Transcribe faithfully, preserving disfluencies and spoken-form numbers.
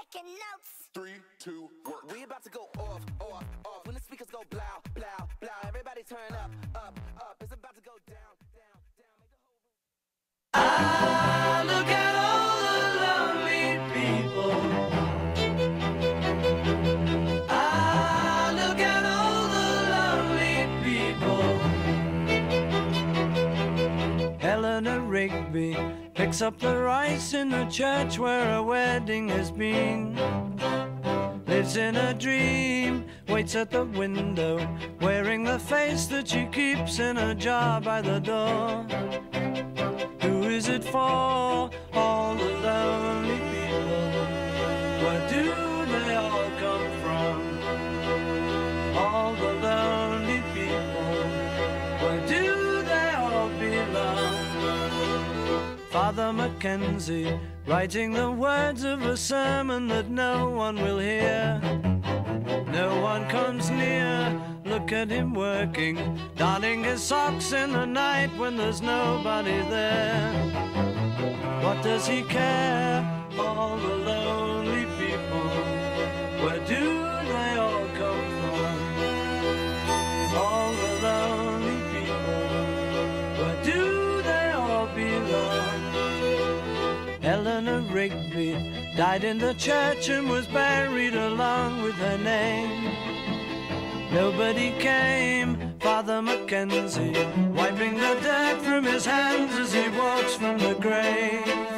taking notes. Three, two, work. We about to go off, off, off. When the speakers go blow, blow, blow. Everybody turn up, up, up. It's about to go down, down, down. Make the whole room. Ah, look at all the lonely people. Ah, look at all the lonely people. Eleanor Rigby picks up the rice in the church where a wedding has been. Lives in a dream, waits at the window, wearing the face that she keeps in a jar by the door. Who is it for? All the lonely people. Where do they all come from? All the lonely people. Where do they all belong? Father Mackenzie, writing the words of a sermon that no one will hear. No one comes near, look at him working, darning his socks in the night when there's nobody there. What does he care? All the lonely people. Where do they all come from? All the lonely people. Where do they all belong? Eleanor Rigby died in the church and was buried along with her name. Nobody came, Father Mackenzie, wiping the dirt from his hands as he walks from the grave.